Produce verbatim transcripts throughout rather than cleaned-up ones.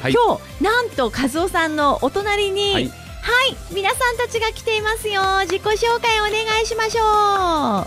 はい、 今日なんと和夫さんのお隣に、はい、 はい、 皆さんたちが来ていますよ。自己紹介お願いしましょう。 はい、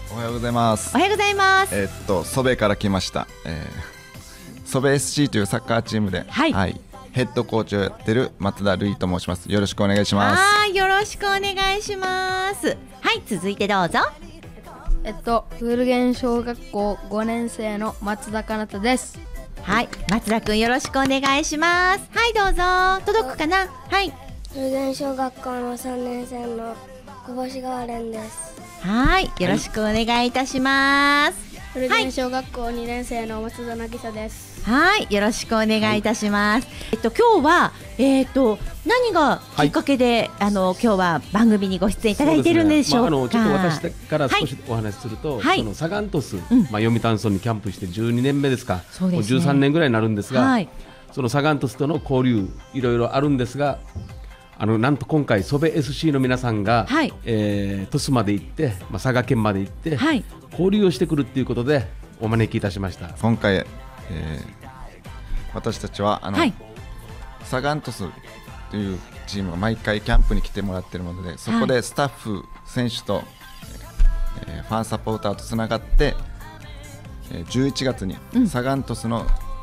おはようございます。 おはようございます。 えー、っとソベから来ました、えー、ソベ エスシー というサッカーチームで、 はいはい、 ヘッドコーチをやってる松田瑠衣と申します。よろしくお願いします。 はい、よろしくお願いします。はい、続いてどうぞ。 えっと古源小学校ごねん生の松田かなたです。 はい、松田くんよろしくお願いします。はい、どうぞ。届くかな。はい、 古源小学校のさんねん生の小星川蓮です。 はい、よろしくお願いいたします。 古源小学校にねん生の松田渚です。 はい、よろしくお願いいたします。はい、えっと今日はえっと何がきっかけで、はい、あの今日は番組にご出演いただいているんでしょうか。 そうですね、まあ、あのちょっと私から少しお話しすると、はい、そのサガン鳥栖、うん、まあ、読谷村にキャンプしてじゅうにねんめですか。そうですね、もうじゅうさんねんぐらいになるんですが、はい、そのサガン鳥栖との交流いろいろあるんですが、あのなんと今回ソベ エスシー の皆さんが、はい、えー、鳥栖まで行って、まあ、佐賀県まで行って、はい、交流をしてくるということでお招きいたしました。 今回、えー、私たちはあの、はい、サガン鳥栖というチームが毎回キャンプに来てもらっているので、そこでスタッフ、はい、選手と、えー、ファンサポーターとつながって、えー、じゅういちがつにサガン鳥栖の、うん、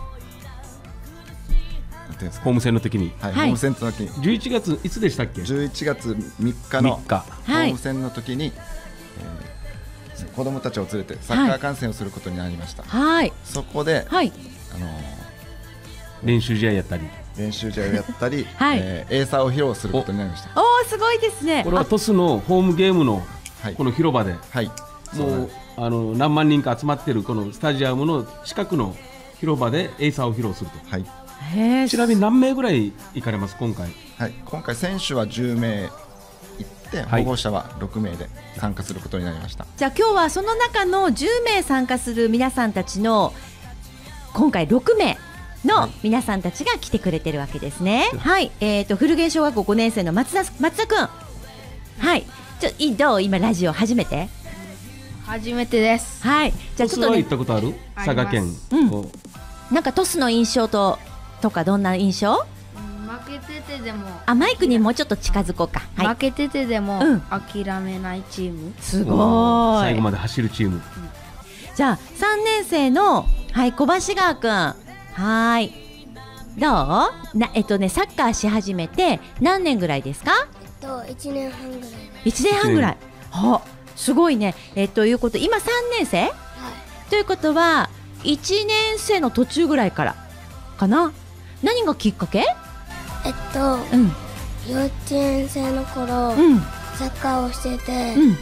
ホーム戦の時に、 はいはい、ホーム戦の時にじゅういちがついつでしたっけ。 じゅういちがつみっかのホーム戦の時に、えー、子どもたちを連れてサッカー観戦をすることになりました。はい、そこで、はい、あのー、 練習試合やったり練習試合をやったり、はい、えー、エーサーを披露することになりました。 おお、すごいですね。 これは鳥栖のホームゲームのこの広場で、はい、もうあの何万人か集まっているこのスタジアムの近くの広場でエーサーを披露すると。はい、へ、ちなみに何名ぐらい行かれます今回。 はい、今回選手はじゅうめい行って、はい、保護者はろくめいで参加することになりました。 じゃあ今日はその中のじゅうめい参加する皆さんたちの今回ろくめいの皆さんたちが来てくれてるわけですね。はい、はい、えーと古源小学校ごねん生の松田松田くん、はい、ちょいどう、今ラジオ初めて？ 初めてです。 はい、じゃあちょっとね、 行ったことある？佐賀県、 うん、なんか鳥栖の印象ととかどんな印象？うん、 負けててでも、 あ、マイクにもうちょっと近づこうか。 はい、負けててでも、うん、諦めないチーム。 すごい。 最後まで走るチーム。うん、 じゃあさんねん生の、はい、小橋川くん、はい、どうな、えっとね、サッカーし始めて何年ぐらいですか？ えっといちねんはんぐらい。 いちねんはんぐらい。は、すごいね。えっということ今さんねん生、はい、ということはいちねん生の途中ぐらいからかな。何がきっかけ？ えっと、うん、幼稚園生の頃、うん、サッカーをしてて、うん、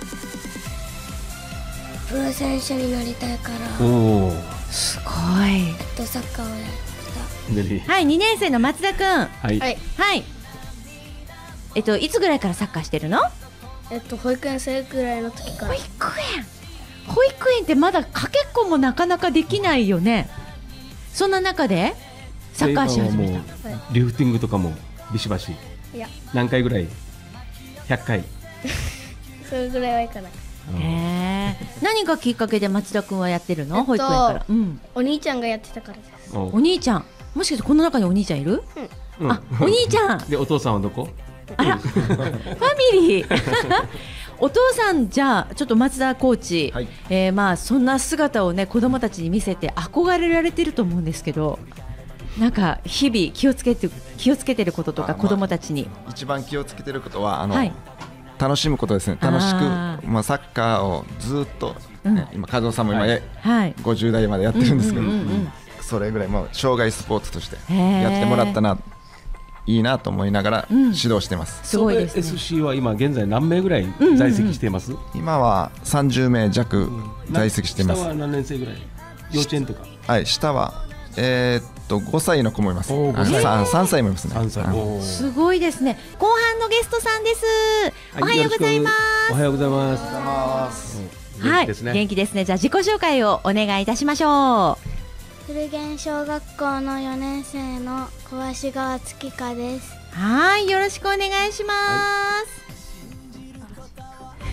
プロ選手になりたいから。おー、 すごい。 えっとサッカーをやってた。はい、にねん生の松田くん、はい、 はい、 はい、えっといつぐらいからサッカーしてるの？ えっと保育園生ぐらいの時から。 保育園保育園ってまだかけっこもなかなかできないよね。そんな中でサッカーし始めた。 リフティングとかもビシバシ。 いや、 何回ぐらい？ひゃっかいそれぐらいはいかない。 へー、何がきっかけで松田くんはやってるの？えっと、保育園から、うん、 お兄ちゃんがやってたからです。 お兄ちゃん、もしかしてこの中にお兄ちゃんいる？うん、あ、お兄ちゃんで、お父さんはどこ？ あらファミリーお父さん、じゃあちょっと松田コーチ、はい、えー、まあそんな姿をね子供たちに見せて憧れられてると思うんですけど、なんか日々気をつけて気をつけてることとか子供たちに、 まあ、一番気をつけてることはあの、はい、楽しむことですね。楽しく、あ、まあ、サッカーをずっと、ね、うん、今和夫さんも今、はい、ごじゅう代までやってるんですけど、それぐらいもう生涯スポーツとしてやってもらったな、いいなと思いながら指導してます。 うん、すごいですね。 エスシー は今現在何名ぐらい在籍しています？うんうんうん、 今はさんじゅうめい弱在籍しています。 下は何年生ぐらい？幼稚園とか？はい、 下はえー、っとごさいの子もいます。さんさいもいますね。さんさい。 すごいですね。後半のゲストさんです。おはようございます。 おはようございます。 はい、元気ですね。じゃあ自己紹介をお願いいたしましょう。 古源小学校のよねん生の小橋川月香です。 はい、よろしくお願いします。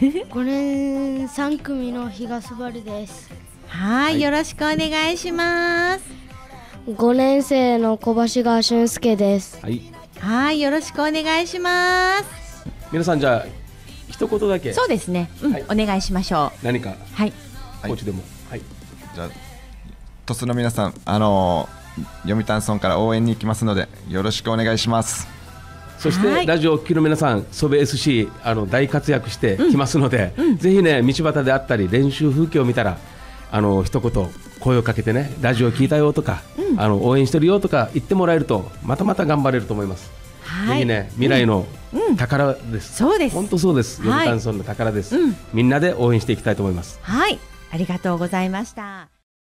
はい、ごねんさん組の東原です。 はい、よろしくお願いします。 ごねん生の小橋川俊介です。 はい、 はい、よろしくお願いします。 皆さんじゃあ一言だけ。 そうですね、うん、はい、お願いしましょう。 何か、 はい、 コーチでも、はい、 じゃあ鳥栖の皆さん、あのー、読谷村から応援に行きますのでよろしくお願いします。 そして、はい、ラジオを聴きの皆さん、ソベ エスシー あの大活躍してきますので、うんうん、ぜひね、道端であったり練習風景を見たらあの一言声をかけてね、ラジオ聞いたよとか、うん、あの応援してるよとか言ってもらえるとまたまた頑張れると思います。はい、ぜひね、未来の宝です。 そうです。 本当そうです。読谷村の宝です、はい、うん、みんなで応援していきたいと思います。 はい、ありがとうございました。